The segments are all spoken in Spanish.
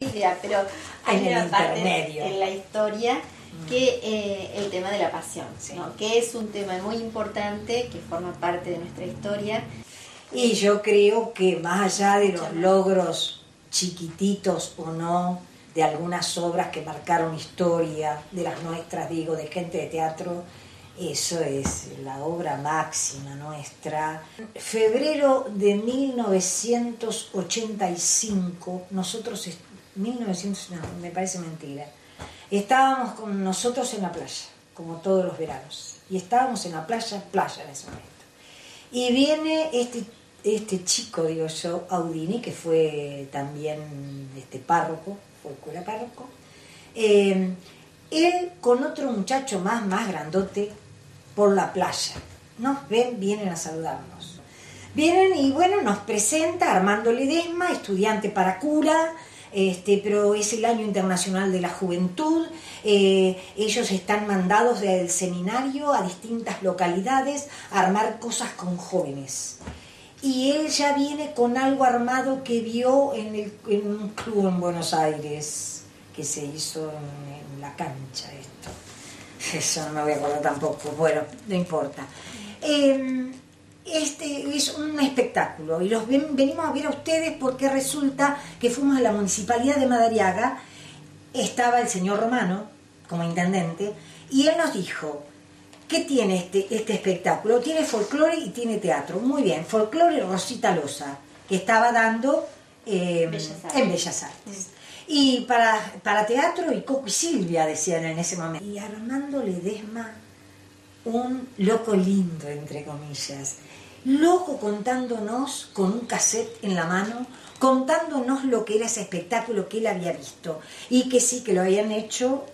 Pero hay en el una parte intermedio en la historia que el tema de la pasión, sí, ¿no? Que es un tema muy importante que forma parte de nuestra historia. y yo creo que más allá de los logros chiquititos o no de algunas obras que marcaron historia, de las nuestras, digo, de gente de teatro, eso es la obra máxima nuestra. Febrero de 1985, nosotros, 1900, no, me parece mentira, estábamos con nosotros en la playa, como todos los veranos, y estábamos en la playa en ese momento. Y viene este chico, digo yo, Audini, que fue también párroco, fue cura párroco, él con otro muchacho más grandote por la playa. Nos ven, vienen a saludarnos. Vienen y bueno, nos presenta Armando Ledesma, estudiante para cura, pero es el año internacional de la juventud. Ellos están mandados del seminario a distintas localidades a armar cosas con jóvenes. Y él ya viene con algo armado que vio en un club en Buenos Aires, que se hizo en la cancha esto. Eso no me voy a acordar tampoco, bueno, no importa. Es un espectáculo y los venimos a ver a ustedes porque resulta que fuimos a la Municipalidad de Madariaga, estaba el señor Romano como intendente y él nos dijo: ¿qué tiene este espectáculo? Tiene folclore y tiene teatro. Muy bien, folclore Rosita Loza, que estaba dando en Bellas Artes. Y para teatro y Coco y Silvia, decían en ese momento. Y Armando Ledesma, un loco lindo, entre comillas. Loco contándonos con un cassette en la mano, contándonos lo que era ese espectáculo que él había visto. Y que sí, que lo habían hecho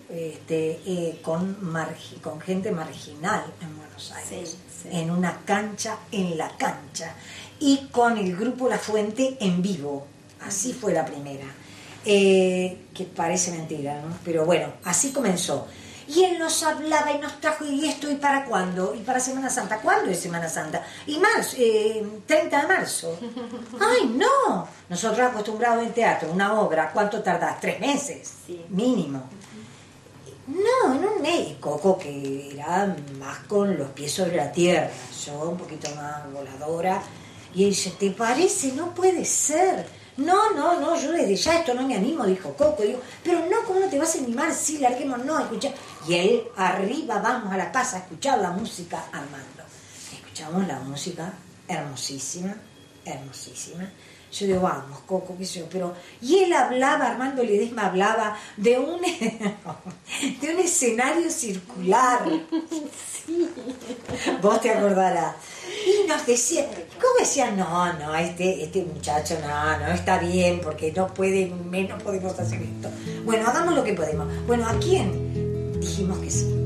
con gente marginal en Buenos Aires. Sí. En una cancha, en la cancha. Y con el grupo La Fuente en vivo. Así fue la primera. Que parece mentira, ¿no? Pero bueno, así comenzó. Y él nos hablaba y nos trajo, ¿y esto? ¿Y para cuándo? ¿Y para Semana Santa? ¿Cuándo es Semana Santa? Y marzo, 30 de marzo. ¡Ay, no! Nosotros acostumbrados en teatro, una obra, ¿cuánto tardás? 3 meses, sí, mínimo. No, en un mes. Coco, que era más con los pies sobre la tierra, yo un poquito más voladora. Y él dice: ¿te parece? No puede ser. No, yo desde ya esto no me animo, dijo Coco. Digo, pero no, ¿cómo no te vas a animar? Sí, larguemos, no, escuchar. Y él, arriba, vamos a la casa a escuchar la música Armando. Escuchamos la música, hermosísima, hermosísima. Yo digo, vamos, Coco, qué sé yo, pero... Y él hablaba, Armando Ledesma hablaba de un escenario circular. Sí. Vos te acordarás. Y nos decía, ¿cómo decía? No, este muchacho no está bien, porque no podemos hacer esto. Bueno, hagamos lo que podemos. Bueno, ¿a quién? Dijimos que sí.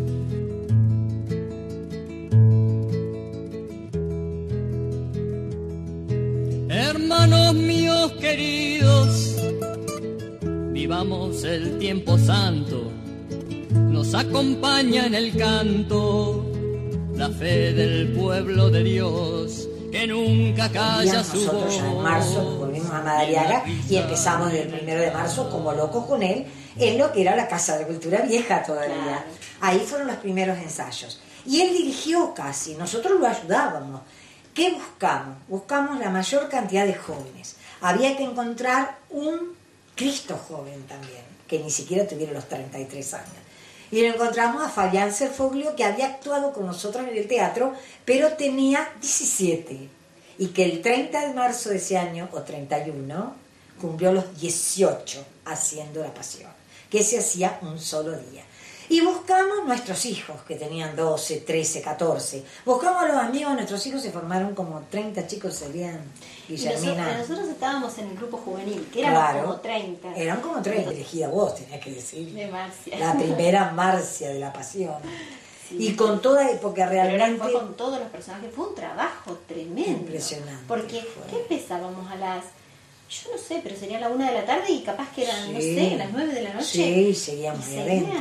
Hermanos míos queridos, vivamos el tiempo santo, nos acompaña en el canto la fe del pueblo de Dios, que nunca calla su voz. Nosotros ya en marzo nos volvimos a Madariaga y empezamos el 1 de marzo como locos con él en lo que era la Casa de Cultura Vieja todavía. Claro. Ahí fueron los primeros ensayos. Y él dirigió casi, nosotros lo ayudábamos. ¿Qué buscamos? Buscamos la mayor cantidad de jóvenes. Había que encontrar un Cristo joven también, que ni siquiera tuviera los 33 años. Y lo encontramos a Fabián Serfoglio, que había actuado con nosotros en el teatro, pero tenía 17. Y que el 30 de marzo de ese año, o 31, cumplió los 18 haciendo La Pasión, que se hacía un solo día. Y buscamos nuestros hijos, que tenían 12, 13, 14. Buscamos a los amigos, nuestros hijos se formaron como 30 chicos, serían Guillermina. Nosotros estábamos en el grupo juvenil, que éramos como 30. Eran como 30, elegida vos, tenías que decir. De Marcia. La primera Marcia de La Pasión. Sí. Y con toda época realmente... Pero fue con todos los personajes, fue un trabajo tremendo. Impresionante. Porque, ¿qué empezábamos a las...? Yo no sé, pero sería la 1 de la tarde y capaz que eran, sí, no sé, las 9 de la noche. Sí, seguíamos ahí adentro.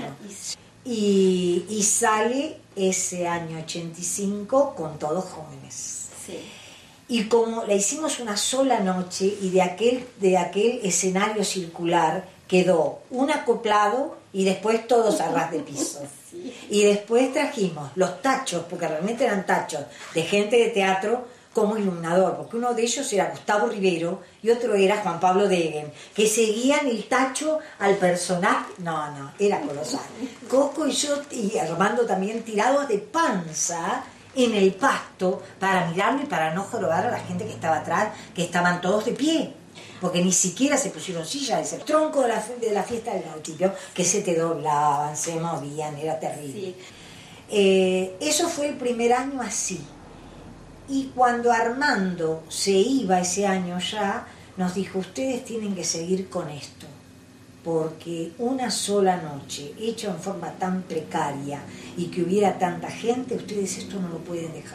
Y sale ese año 85 con todos jóvenes. Sí. Y como la hicimos una sola noche y de aquel escenario circular quedó un acoplado y después todos a ras de piso. Sí. Y después trajimos los tachos, porque realmente eran tachos de gente de teatro, como iluminador, porque uno de ellos era Gustavo Rivero y otro era Juan Pablo Degen, que seguían el tacho al personaje. No, era colosal. Coco y yo, y Armando también, tirados de panza en el pasto para mirarlo y para no jorobar a la gente que estaba atrás, que estaban todos de pie, porque ni siquiera se pusieron sillas, ese tronco de la fiesta del Nautilio, que se te doblaban, se movían, era terrible. Sí. Eso fue el primer año así. Y cuando Armando se iba ese año ya, nos dijo, ustedes tienen que seguir con esto, porque una sola noche, hecha en forma tan precaria y que hubiera tanta gente, ustedes esto no lo pueden dejar.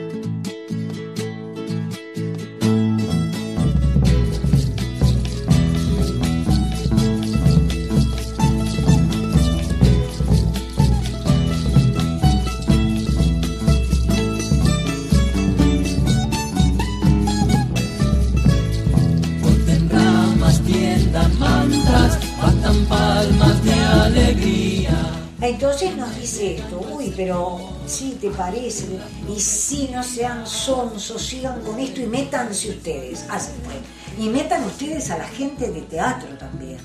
Entonces nos dice esto, uy, pero sí, ¿te parece? Y sí, no sean sonsos, sigan con esto y métanse ustedes, así fue. Y metan ustedes a la gente de teatro también.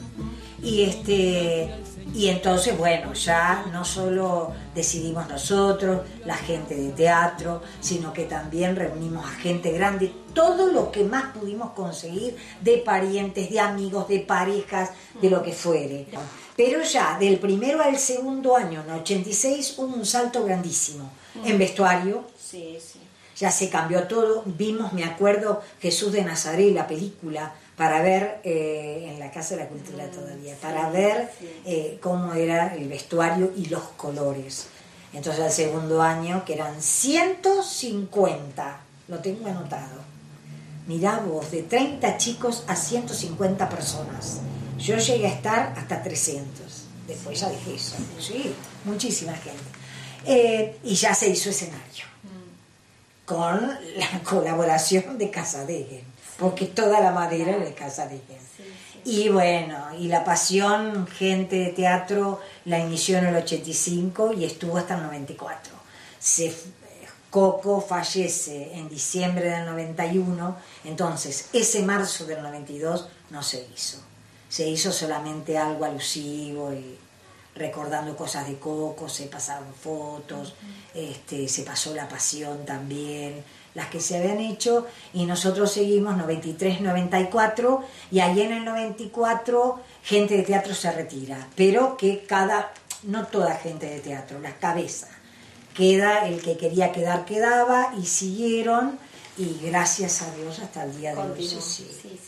Y entonces, bueno, ya no solo decidimos nosotros, la gente de teatro, sino que también reunimos a gente grande, todo lo que más pudimos conseguir, de parientes, de amigos, de parejas, de lo que fuere. Pero ya del primero al segundo año, en 86, hubo un salto grandísimo en vestuario. Sí, sí. Ya se cambió todo. Vimos, me acuerdo, Jesús de Nazaret, la película, para ver, en la Casa de la Cultura todavía, para ver cómo era el vestuario y los colores. Entonces al segundo año, que eran 150, lo tengo anotado. Mirá vos, de 30 chicos a 150 personas. Yo llegué a estar hasta 300, después ya dejé eso, sí, muchísima gente. Y ya se hizo escenario, con la colaboración de Casa Degen, porque toda la madera era de Casa Degen. Y bueno, y la pasión, gente de teatro, la inició en el 85 y estuvo hasta el 94. Coco fallece en diciembre del 91, entonces ese marzo del 92 no se hizo. Se hizo solamente algo alusivo y recordando cosas de Coco, se pasaron fotos, se pasó La Pasión también, las que se habían hecho, y nosotros seguimos 93, 94, y ahí en el 94 gente de teatro se retira, pero que no toda gente de teatro, las cabezas, queda el que quería quedar, quedaba, y siguieron, y gracias a Dios hasta el día de hoy. Sí.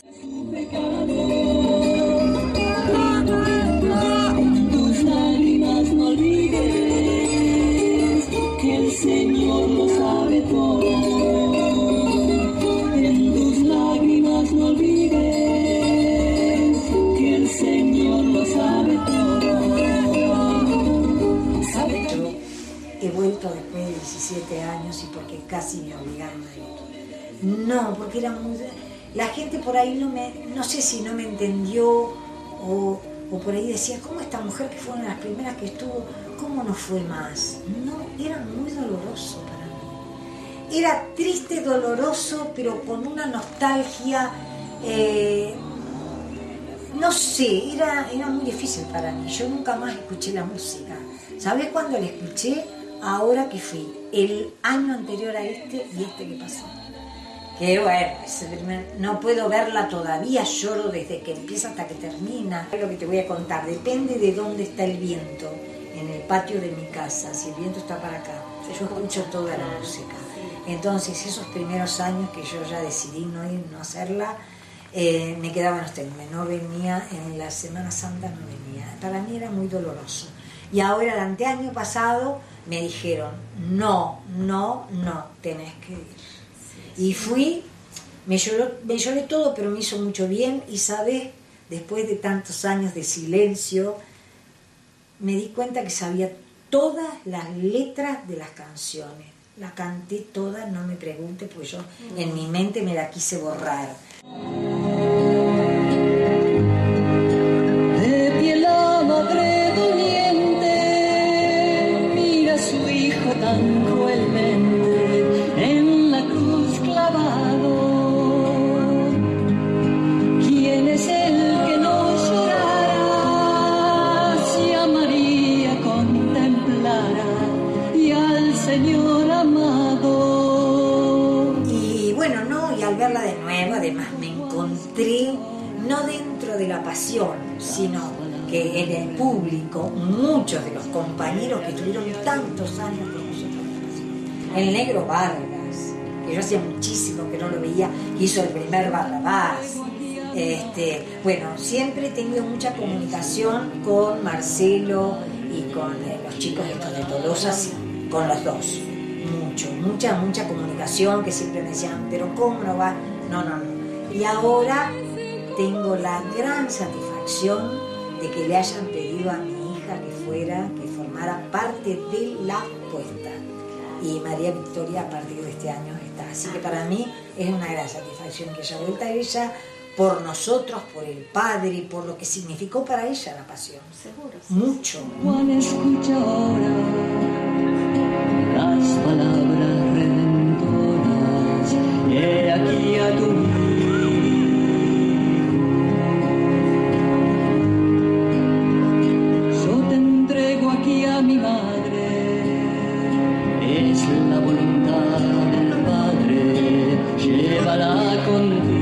En tus lágrimas no olvides que el Señor lo sabe todo. En tus lágrimas no olvides que el Señor lo sabe todo. Yo he vuelto después de 17 años y porque casi me obligaron a ir. No, porque era muy... La gente por ahí no sé si no me entendió o por ahí decía, ¿cómo esta mujer que fue una de las primeras que estuvo, cómo no fue más? No, era muy doloroso para mí. Era triste, doloroso, pero con una nostalgia, no sé, era muy difícil para mí. Yo nunca más escuché la música. ¿Sabés cuándo la escuché? Ahora que fui, el año anterior a este y este que pasó. Que bueno, no puedo verla todavía, lloro desde que empieza hasta que termina. Es lo que te voy a contar, depende de dónde está el viento, en el patio de mi casa, si el viento está para acá, yo escucho toda la música. Entonces esos primeros años que yo ya decidí no ir, no hacerla, me quedaba en usted, no venía en la Semana Santa, no venía. Para mí era muy doloroso. Y ahora el anteaño pasado me dijeron, no, tenés que ir. Y fui, me lloré todo, pero me hizo mucho bien. Y sabes, después de tantos años de silencio, me di cuenta que sabía todas las letras de las canciones. Las canté todas, no me pregunte, porque yo en mi mente me la quise borrar. pasión, sino que en el público, muchos de los compañeros que estuvieron tantos años con nosotros. El Negro Vargas, que yo hacía muchísimo que no lo veía, hizo el primer Barrabás. Bueno, siempre he tenido mucha comunicación con Marcelo y con los chicos estos de Tolosa, sí, con los dos. Mucha comunicación, que siempre me decían, pero ¿cómo no va? No. Y ahora tengo la gran satisfacción de que le hayan pedido a mi hija que formara parte de la puesta. Y María Victoria a partir de este año está. Así que para mí es una gran satisfacción que haya vuelto a ella, por nosotros, por el padre, por lo que significó para ella la pasión. Seguro. Mucho. Juan, escucha ahora las palabras redentoras. He aquí a tu yo te entrego aquí a mi madre. Es la voluntad del Padre. Llévala contigo.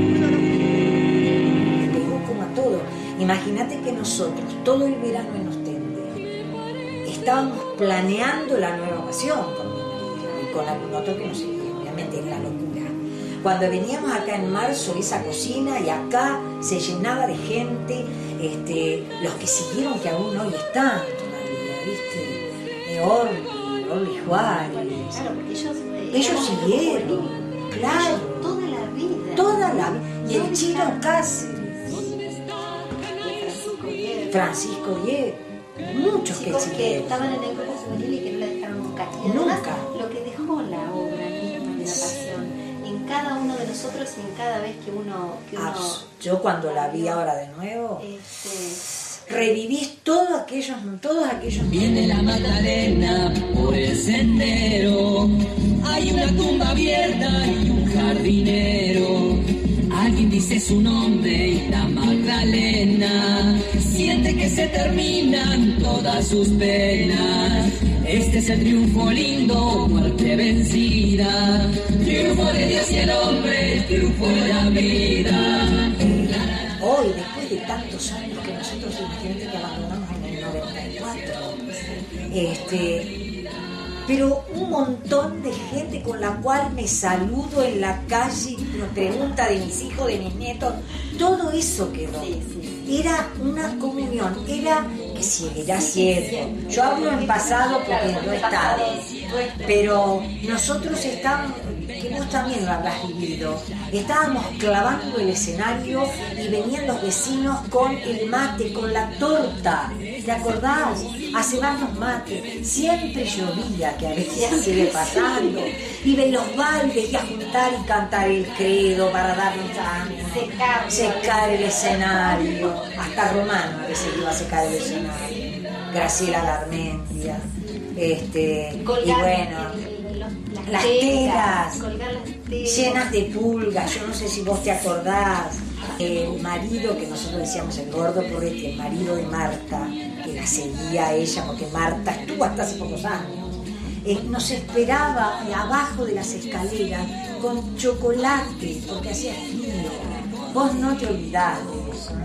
Imagínate que nosotros, todo el verano en Ostende, estábamos planeando la nueva pasión con mi marido y con algún otro que nos seguía, obviamente es la locura. Cuando veníamos acá en marzo, esa cocina, y acá se llenaba de gente, los que siguieron, que aún hoy están todavía, ¿viste? Orly Juárez. Claro, porque ellos siguieron, claro. Toda la vida. Y el Chino Cáceres. Francisco Diego, muchos que estaban en el grupo juvenil y que no la dejaron nunca. Y además, lo que dejó la obra misma de la pasión en cada uno de nosotros y en cada vez que uno yo cuando la vi ahora de nuevo, revivís todos aquellos. Viene la Magdalena por el sendero, hay una tumba abierta y un jardinero. Alguien dice su nombre y la Magdalena siente que se terminan todas sus penas. Este es el triunfo lindo, muerte vencida, triunfo de Dios y el hombre, triunfo de la vida. Hoy, después de tantos años que nosotros, imagínate que abandonamos en el 94, pero un montón de gente con la cual me saludo en la calle, me pregunta de mis hijos, de mis nietos, todo eso quedó. Era una comunión, era que seguirá siendo. Yo hablo en pasado porque no he estado, pero nosotros estábamos, que vos también lo habrás vivido, estábamos clavando el escenario y venían los vecinos con el mate, con la torta, ¿te acordás? A cebarnos mate, siempre llovía, que a veces sigue pasando, y de los baldes y a juntar y cantar el credo para darnos ánimo, secar el escenario, hasta Romano a veces iba a secar el escenario, Graciela Garmendia, y bueno, las telas llenas de pulgas, yo no sé si vos te acordás, el marido que nosotros decíamos el gordo Porretti, el marido de Marta, que la seguía a ella porque Marta estuvo hasta hace pocos años, nos esperaba abajo de las escaleras con chocolate porque hacía frío. Vos no te olvidás de eso,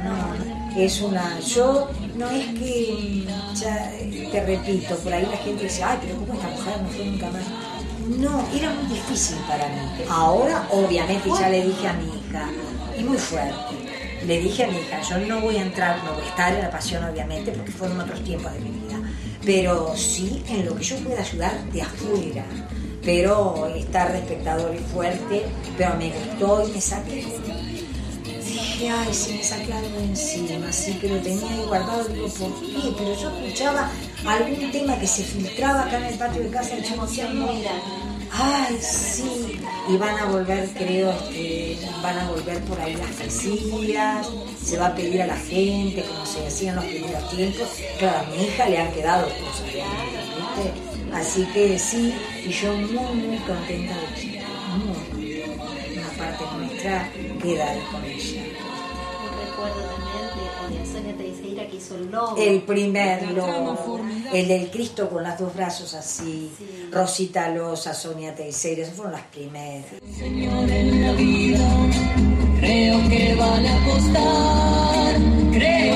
no es que, ya te repito, por ahí la gente dice, ay, pero ¿cómo esta mujer no fue nunca más? No, era muy difícil para mí. Ahora, obviamente, ya le dije a mi hija, y muy fuerte, le dije a mi hija, yo no voy a estar en la pasión, obviamente, porque fueron otros tiempos de mi vida, pero sí en lo que yo pueda ayudar de afuera, pero estar respetador y fuerte, pero me gustó y me saqué. Dije, ay, si me saqué algo encima, así que lo tenía ahí guardado, digo, ¿por qué? Pero yo escuchaba algún tema que se filtraba acá en el patio de casa, ay, sí, y van a volver, creo, van a volver por ahí las fresillas, se va a pedir a la gente, como se hacían los primeros tiempos. Claro, a mi hija le han quedado cosas, ¿viste? Así que sí, y yo muy contenta de ella, muy contenta. Una parte nuestra queda ahí con ella. Un recuerdo también de Sonia Teixeira que hizo el logo. El primer logo, el del Cristo con los dos brazos así, sí. Rosita Loza, Sonia Teixeira, esas fueron las primeras. Señor, en la vida creo que van a costar, creo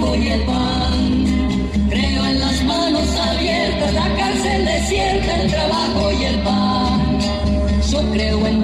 trabajo y el pan. Creo en las manos abiertas, la cárcel desierta, el trabajo y el pan. Yo creo en